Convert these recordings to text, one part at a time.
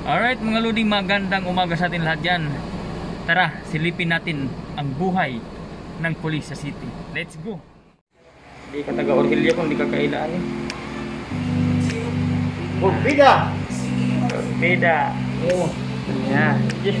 Alright mga lodi, magandang umaga sa atin lahat dyan. Tara, silipin natin ang buhay ng pulis sa city. Let's go! Hindi ka taga Orhilya kung hindi ka kailaan eh. Bida! Bida! Oh. Yeah.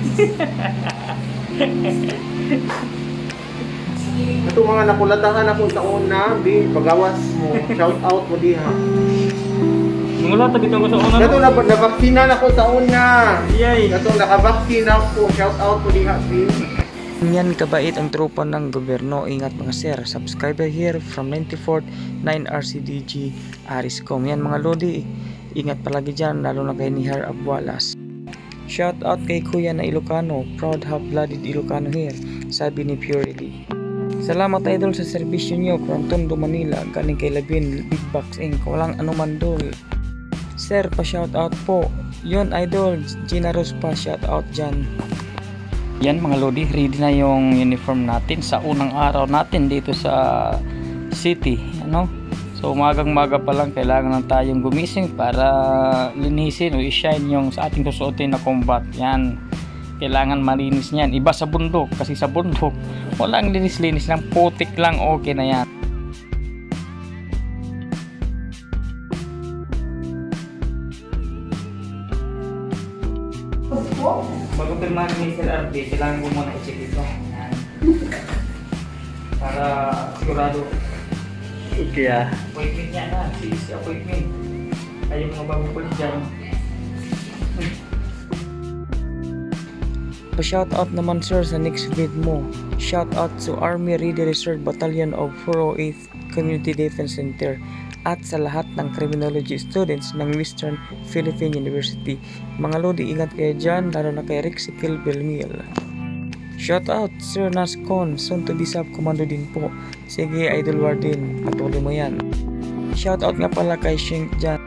Ito mga nakulatahan ako sa una, pagawas mo, shout out mo diha. Mga lahat bitaw ko sa una. Ito na-vaksina na ako sa una. Yay! Ito nakavaksina ako, shout out mo diha. Yan kabait ang tropa ng gobyerno. Ingat mga sir. Subscriber here from 94th 9 RCDG Ariscom. Yan mga lodi. Ingat palagi dyan, lalo na kay Nihar Abualas. Shout out kay Kuya na Ilocano. Proud half-blooded Ilocano here. Sabi ni Purely. Salamat idol sa serbisyo nyo from Tondo, Manila. Galing kay Labin, Big Box Inc. Walang anuman dol. Sir, pa-shout out po. Yon idol, Gina Rose pa shout out dyan. Yan mga lodi, ready na yung uniform natin sa unang araw natin dito sa city. Ano? So magang-maga pa lang kailangan na tayong gumising para linisin o i-shine yung sa ating susuotin na combat. Yan. Kailangan malinis niyan. Iba sa bundok kasi sa bundok walang linis-linis lang, putik lang, okay na yan. Bago pirmahan ni Sir RD, kailangan ko muna i-check ito. Yan. Para sigurado. Okay ah. Appointment niya na, CC appointment. Ayaw mga bago po dyan. Pa-shout out naman sir sa next vid mo. Shout out to Army Ready Reserve Battalion of 408th Community Defense Center at sa lahat ng criminology students ng Western Philippine University. Mga lodi, ingat kayo dyan, lalo na kay Rick Sikil Belmiel. Shout out Sir Nascon, soon to be sub commando din po. Sige Idol Warden, patuloy mo yan. Shout out nga pala kay Shink dyan.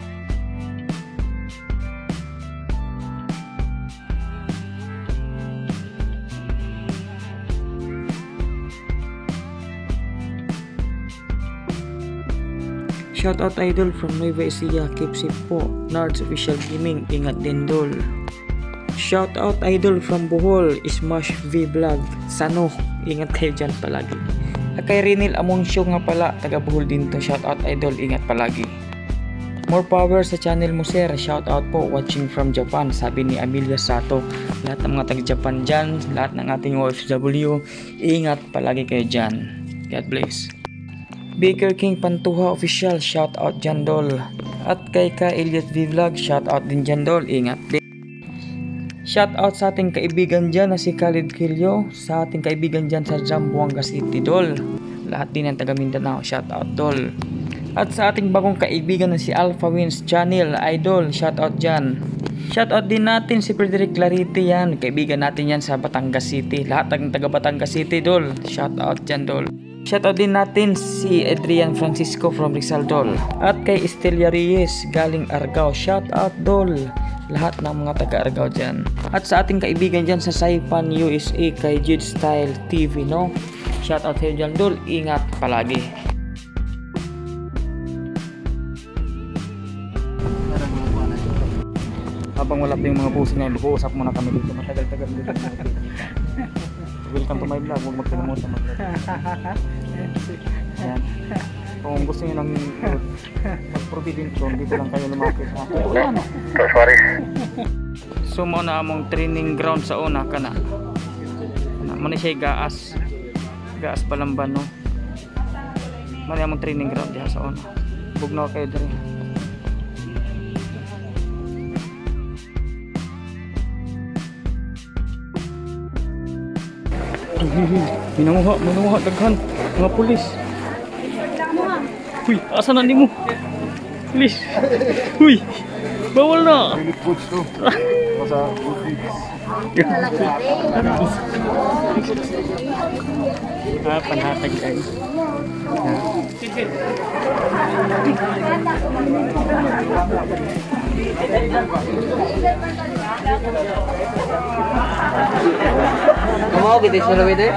Shout out idol from Nueva Ecija, keep safe po. Nards Official Gaming, ingat din dol. Shout out idol from Bohol, Smash V Vlog, Sano, ingat kayo dyan palagi. Kay Renil Amoncio nga pala, taga Bohol din to. Shout out idol, ingat palagi. More power sa channel mo sir, shout out po, watching from Japan, sabi ni Amelia Sato. Lahat ng mga taga Japan dyan, lahat ng ating OFW, ingat palagi kayo dyan. God bless. Baker King Pantuha Official, shout out dyan dol. At kay Ka Elliot V Vlog, shout out din dyan dol, ingat din. Shout out sa ating kaibigan dyan na si Khalid Kilyo, sa ating kaibigan dyan sa Zamboanga City dol. Lahat din ng taga Mindanao, shout out dol. At sa ating bagong kaibigan na si Alpha Wins Channel idol, shout out dyan. Shout out din natin si Frederick Clarity yan, kaibigan natin yan sa Batangas City. Lahat ng taga Batangas City dol, shout out dyan dol. Shoutout din natin si Adrian Francisco from Rizal dol. At kay Estelia Reyes galing Argao, shoutout dol. Lahat ng mga taga Argao dyan. At sa ating kaibigan dyan sa Saipan USA kay Jude Style TV, no? Shoutout sa iyo dyan dol, ingat palagi. Habang wala pa yung mga puso na, mag-uusap muna kami dito. Matagal-tagal dito. Welcome to my vlog, huwag magkalimutan mag-vlog. Yan. Kung gusto nyo ng mag-provide intro, dito lang kayo lumapit. Yan. So muna among training ground sa una ka na. Muna siya gaas. Gaas Balamban, no? Muna among training ground diha sa una. Bugnaw kayo diri. Minanguha daghan mga pulis. Uy, asa na nimo? Pulis. Uy. Bawal na. Panhatag kayo. Mau gitu selalu itu.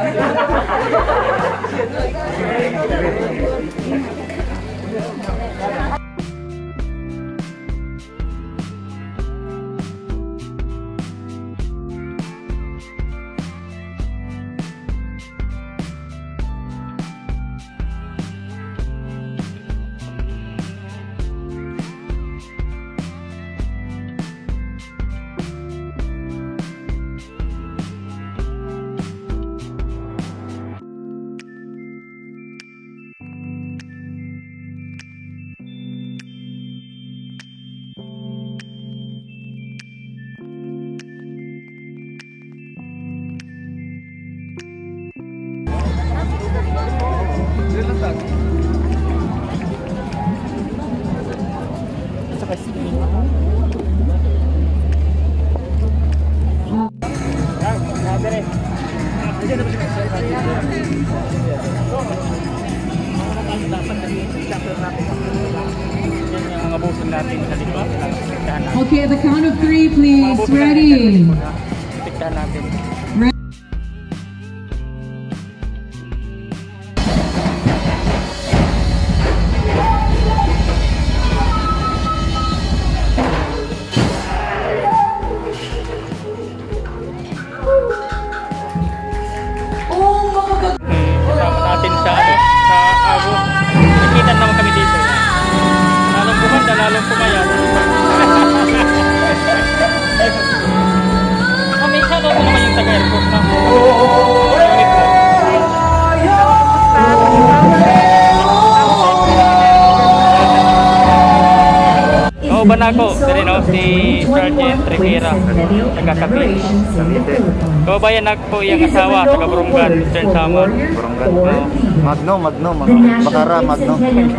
Okay, at the count of 3, please. Ready? Tiktan natin. Kasama natin sa Abo. Nakita naman kami dito. Lalong kumanda, lalong kumayat. May shoutout mo naman yung taga-airport na. Oo ba na ako? Dali no, si Sergeant Rivera, taga-Cavite. Kababayan na po iyang asawa, taga-Burungan, Eastern Samar. Magno, Bakara, Magno.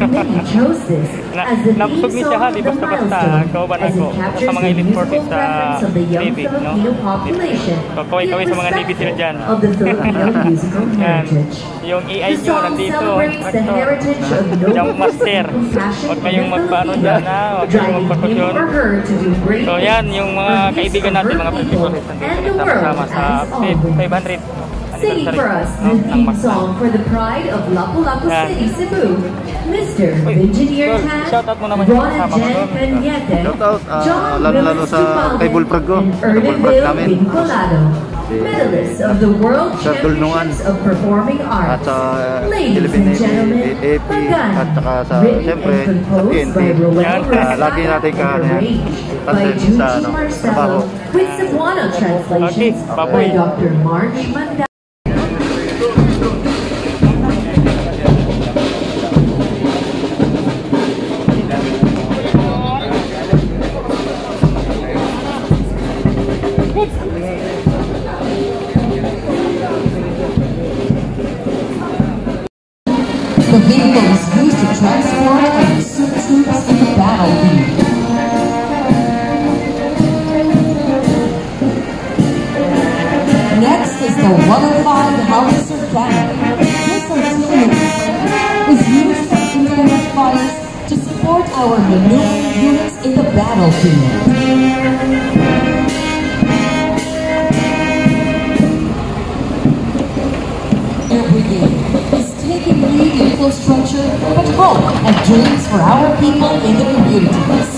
Napusog ni siya ha, di basta-basta. Kababayan ako sa mga elite forces sa Navy, no? So, kaway-kaway sa mga Navy sila dyan. Yan. Yung AI nyo nandito, yung master. Huwag kayong magpaano dyan ha, huwag kayong magpakosyon. So yan, yung mga kaibigan natin, mga principals nandito sama-sama sa 500 Singing for us the theme song for the pride of Lapu-Lapu City, Cebu, Mr. Engineer Tan, Rona Jen Peñete, John lalo sa kay Bulprag ko, and Erneville Vincolado, medalists of the World Championships of Performing at Arts. sa Ladies and gentlemen, AP at saka sa written siyempre and sa composed PNP. by Roel Lagi natin Rosada and arranged by Junji Marcelo with Cebuano translations by Dr. March Manda. The vehicle is used to transport and recruit troops in the battlefield. Next is the 105 howitzer cannon. This artillery is used for independent fires to support our maneuvering units in the battlefield. Taking lead in infrastructure, but hope and dreams for our people in the communities.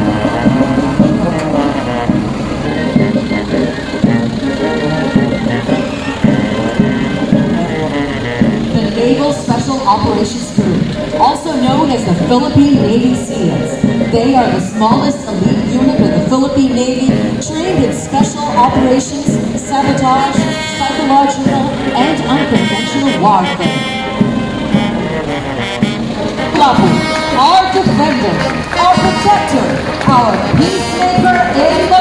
The Naval Special Operations Group, also known as the Philippine Navy SEALs. They are the smallest elite unit of the Philippine Navy, trained in special operations, sabotage, psychological, and unconventional warfare. Lapu, our defender, our protector, our peacemaker in